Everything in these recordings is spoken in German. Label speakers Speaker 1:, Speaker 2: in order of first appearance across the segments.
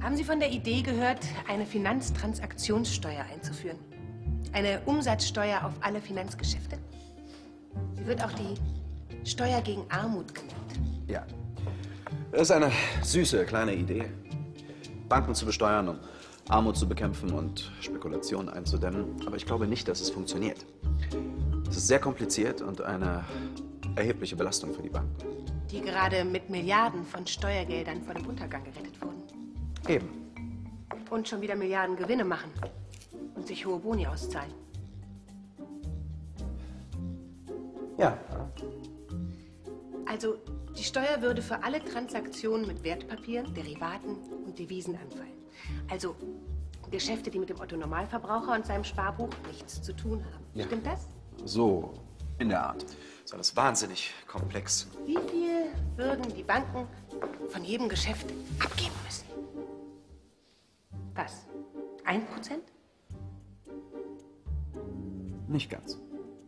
Speaker 1: Haben Sie von der Idee gehört, eine Finanztransaktionssteuer einzuführen? Eine Umsatzsteuer auf alle Finanzgeschäfte? Sie wird auch die Steuer gegen Armut genannt.
Speaker 2: Ja. Das ist eine süße, kleine Idee. Banken zu besteuern, um Armut zu bekämpfen und Spekulationen einzudämmen. Aber ich glaube nicht, dass es funktioniert. Es ist sehr kompliziert und eine erhebliche Belastung für die Banken.
Speaker 1: Die gerade mit Milliarden von Steuergeldern vor dem Untergang gerettet wurden.
Speaker 2: Eben.
Speaker 1: Und schon wieder Milliarden Gewinne machen und sich hohe Boni auszahlen.
Speaker 2: Ja.
Speaker 1: Also, die Steuer würde für alle Transaktionen mit Wertpapieren, Derivaten und Devisen anfallen. Also Geschäfte, die mit dem Otto-Normalverbraucher und seinem Sparbuch nichts zu tun haben.
Speaker 2: Ja.
Speaker 1: Stimmt das?
Speaker 2: So, in der Art. Das ist alles wahnsinnig komplex.
Speaker 1: Wie viel würden die Banken von jedem Geschäft abgeben müssen? Was? 1%?
Speaker 2: Nicht ganz.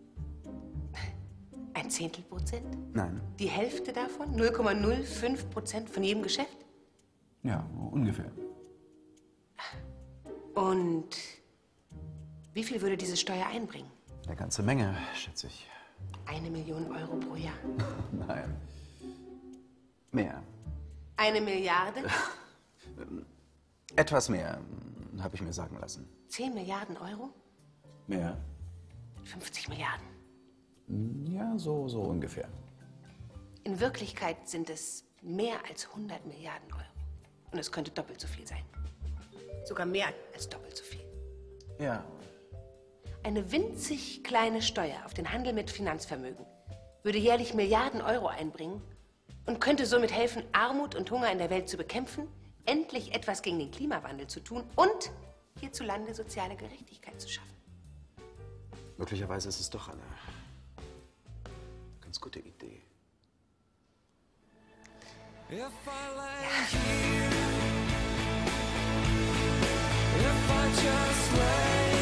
Speaker 1: Ein Zehntelprozent?
Speaker 2: Nein.
Speaker 1: Die Hälfte davon? 0,05% von jedem Geschäft?
Speaker 2: Ja, ungefähr.
Speaker 1: Und wie viel würde diese Steuer einbringen?
Speaker 2: Eine ganze Menge, schätze ich.
Speaker 1: 1 Million Euro pro Jahr.
Speaker 2: Nein. Mehr.
Speaker 1: 1 Milliarde?
Speaker 2: Etwas mehr, habe ich mir sagen lassen.
Speaker 1: 10 Milliarden Euro?
Speaker 2: Mehr?
Speaker 1: 50 Milliarden.
Speaker 2: Ja, so ungefähr.
Speaker 1: In Wirklichkeit sind es mehr als 100 Milliarden Euro. Und es könnte doppelt so viel sein. Sogar mehr als doppelt so viel.
Speaker 2: Ja.
Speaker 1: Eine winzig kleine Steuer auf den Handel mit Finanzvermögen würde jährlich Milliarden Euro einbringen und könnte somit helfen, Armut und Hunger in der Welt zu bekämpfen, endlich etwas gegen den Klimawandel zu tun und hierzulande soziale Gerechtigkeit zu schaffen.
Speaker 2: Möglicherweise ist es doch eine ganz gute Idee.
Speaker 3: If I lay here, if I just lay